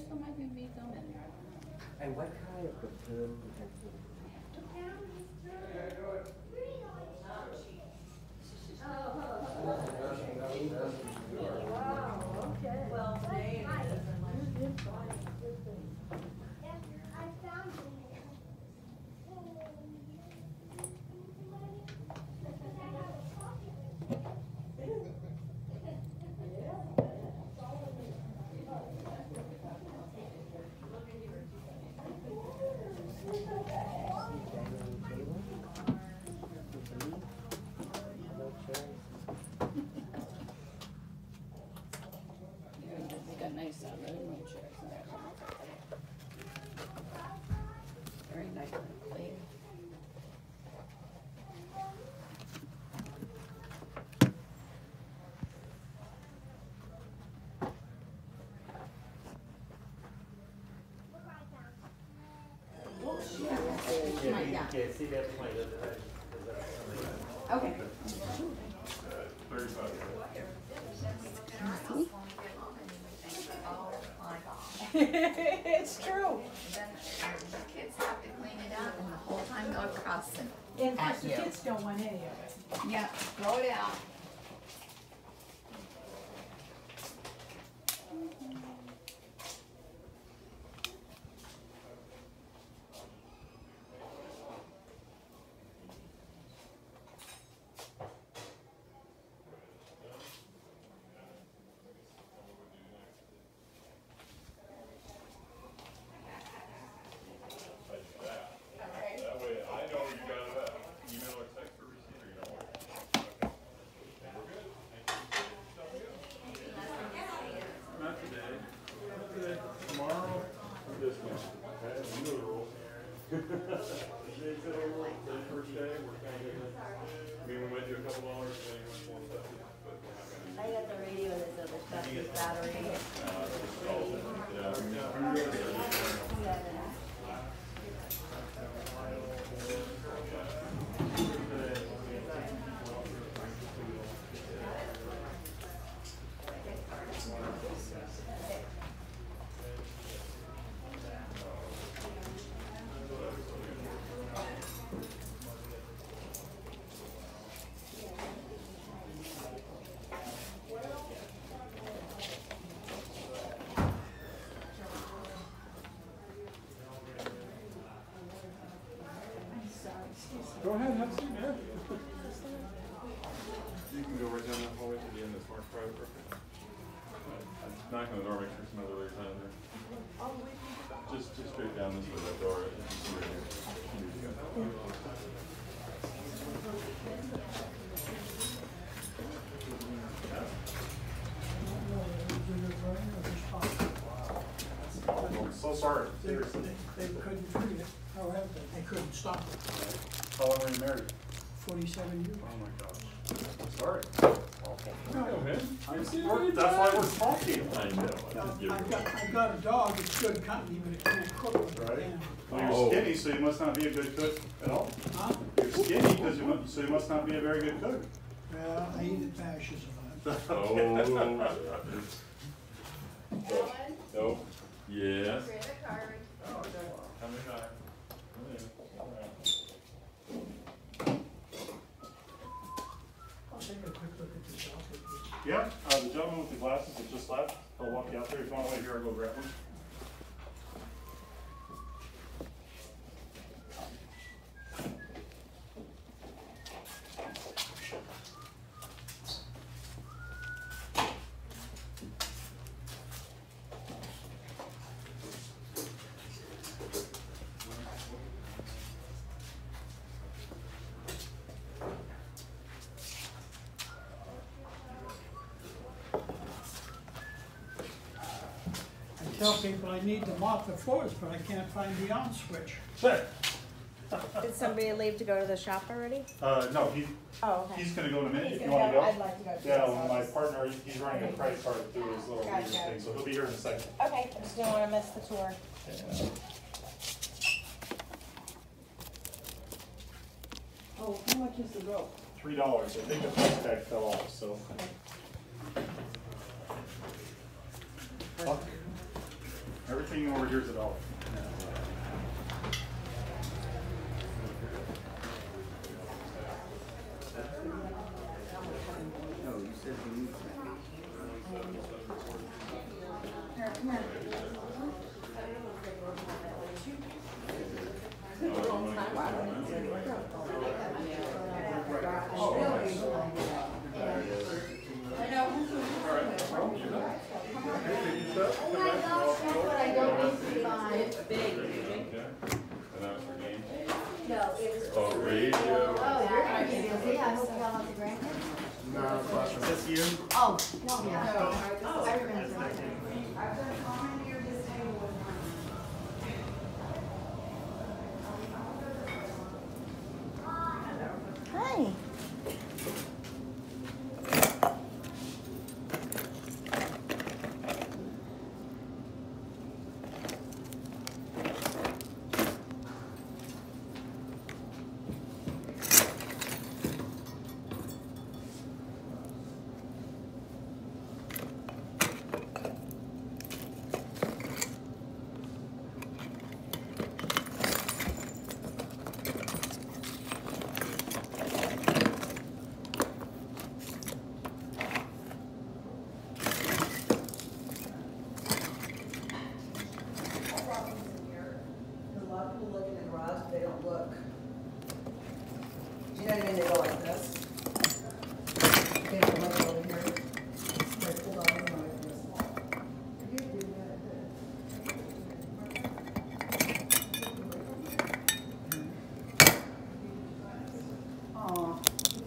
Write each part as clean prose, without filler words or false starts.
ไอ้วัดค่ายกับเทอม Okay. 35. It's true. Then the kids have to clean it up and the whole time they're cussing. And of course, At the you. kids don't want any of it. Yeah, throw it out. That way I know you got it up. Email or text or receipt or you don't want it. Okay. And we're good. Thank you. Not today. Not today. Tomorrow or this month. Okay, you know the rules. They said the first day, we're kind of, I mean, we might do a couple dollars depending on more stuff, but we're not gonna. I got the radio and this other stuff, this battery. Go ahead, have a seat, man. You can go right down that hallway to the end of this marked private property. Knock on the door, make sure some other ladies out there. Just straight down this way, that door. You can see right here. Here you go. I'm so sorry, seriously. They couldn't treat it, however, they couldn't stop it. How long were you married? 47 years. Oh my gosh. I'm sorry. No, That's why we're talking. I know. I've got a dog, it's good company, but it can't cook with it. Right. Damn. Well, you're skinny, so you must not be a good cook at all. Huh? You're skinny, so you must not be a very good cook. Well, I eat it fascism. Oh. Nope. Yes. Credit card. How many times? I'll take a quick look at the shop with you. Yeah, the gentleman with the glasses that just left, I'll walk you out there. If you want to wait here, I'll go grab one. I tell people I need to mop the floors, but I can't find the on switch. Sure. Did somebody leave to go to the shop already? No, Oh, okay. he's gonna go in a minute He's if you gonna wanna go. I'd like to go too. Yeah, so well, I'll my just- partner, he's running a credit card through his little Gotcha. leasing thing, so he'll be here in a second. Okay, I just didn't wanna miss the tour. Oh, how much is the rope? $3. I think the price tag fell off, so. Everything everything over here is a dollar. No, you said we need Oh, radio. Oh, you're gonna be busy. I hope y'all have the grandkids. Is this you? Oh, no, yeah. I remember. Hi. A lot of people look in the garage, but they don't look. You know what I mean? They go like this. They don't look over here. They pull out and go like this. You do that. Aw.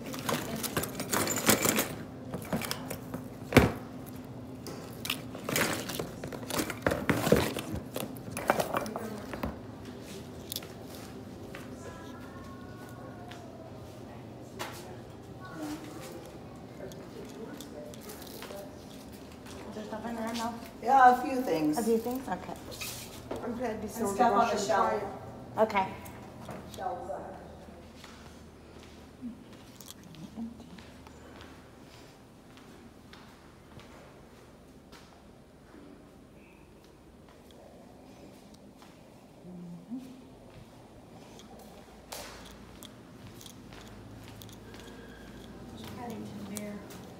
Is there stuff in there? No. Yeah, a few things. A few things? Okay. I'm glad to be And sorted. stuff on the shelf. Okay. Shelves up. Paddington Bear.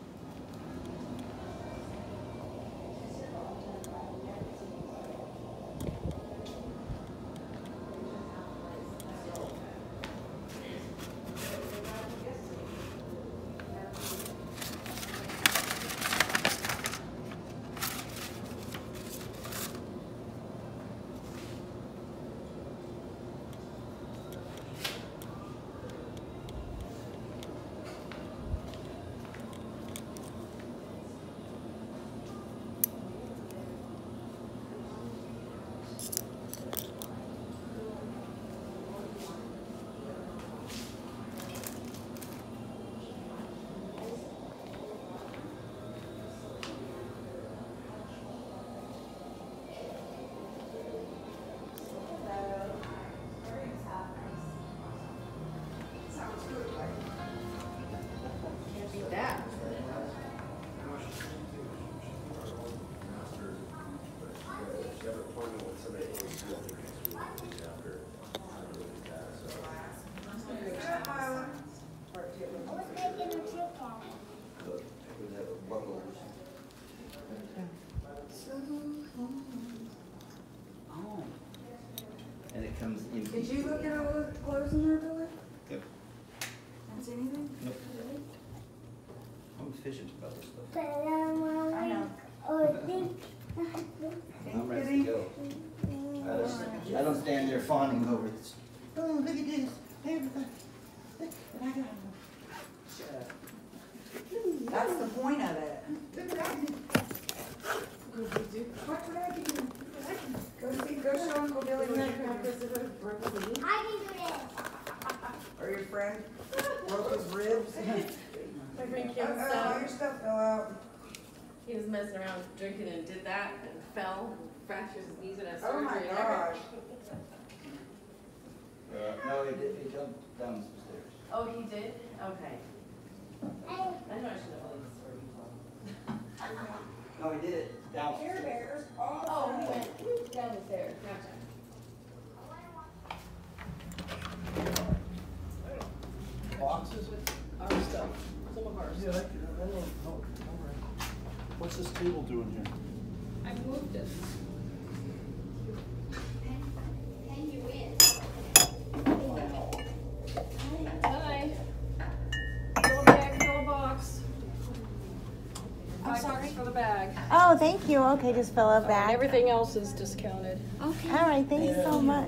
Oh. And it comes in. Did you look at all the clothes in there, Billy? Yep. Don't see anything? Nope. I'm efficient about this stuff. I know. I'm ready to go. I don't stand there fawning over this. Oh, look at this. Hey, everybody. Look what I got. Shut up. That's the point of it. Look what I did. What would I do? Go show Uncle Billy what you Or your friend broke his ribs. My grandkid's All son, your stuff fell out. he was messing around drinking and did that and fell and fractures his knees and had Oh surgery. my and gosh. No, it jumped down some stairs. Oh, he did? Okay. I know I should have told the story before. No, he did it downstairs. Bears. Oh, he went down the Boxes? Our stuff, some of ours. Yeah, I don't know. All right. What's this table doing here? I moved it. Hi. Fill a bag, fill a box. I'm sorry? $5 for the bag. Oh, thank you. Okay, just fill a bag. Everything else is discounted. Okay. All right, thank you so much.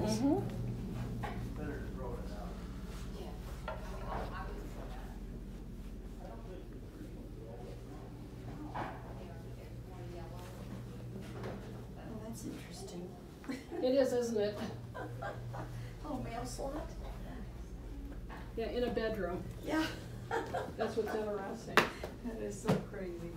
Oh, that's interesting. It is, isn't it? Oh, mail slot? Yeah, in a bedroom. Yeah. That's what's interesting. That is so crazy.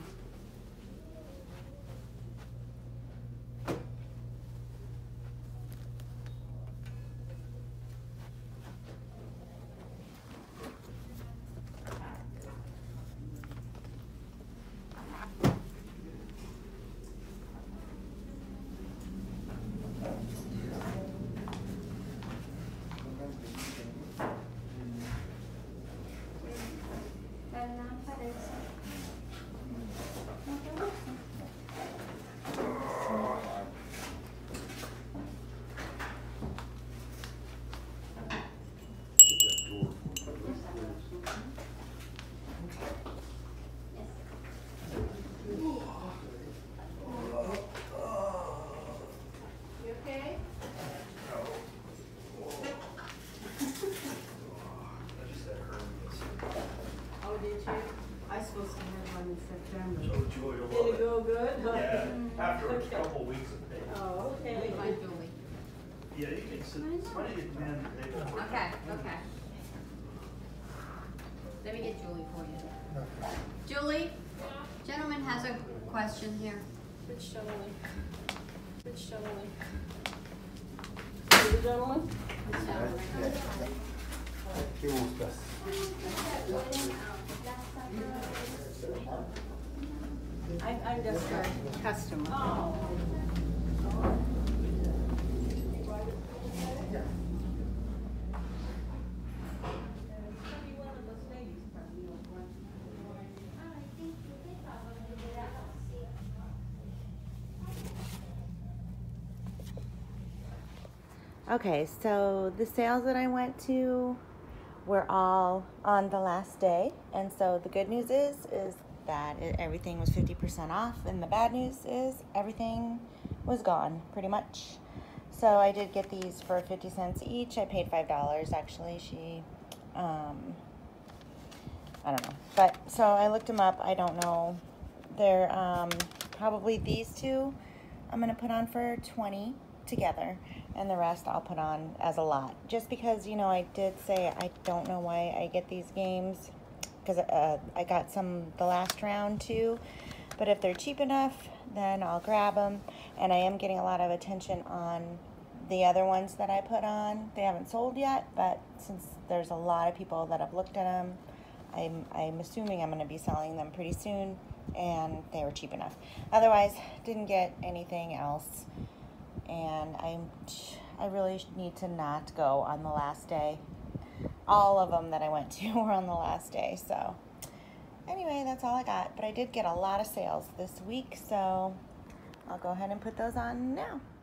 I supposed to have one in September. So Joy will Did it go good? Yeah, after a couple weeks of pain. Oh, okay. Hi, Julie. Yeah, you can sit, it's funny to come in the day before. Okay, okay. Let me get Julie for you. Julie, gentleman has a question here. Which gentleman? Which gentleman? The gentleman? I'm just a customer. Okay, so the sales that I went to were all on the last day, and so the good news is that everything was 50% off, and the bad news is everything was gone pretty much. So I did get these for 50 cents each. I paid $5 actually. I don't know, but so I looked them up. I don't know. They're probably these two I'm gonna put on for 20 together, and the rest I'll put on as a lot, just because, you know, I did say I don't know why I get these games, because I got some the last round too, but if they're cheap enough, then I'll grab them. And I am getting a lot of attention on the other ones that I put on. They haven't sold yet, but since there's a lot of people that have looked at them, I'm assuming I'm going to be selling them pretty soon, and they were cheap enough. Otherwise, didn't get anything else, and I really need to not go on the last day. All of them that I went to were on the last day, so anyway, that's all I got. But I did get a lot of sales this week, so I'll go ahead and put those on now.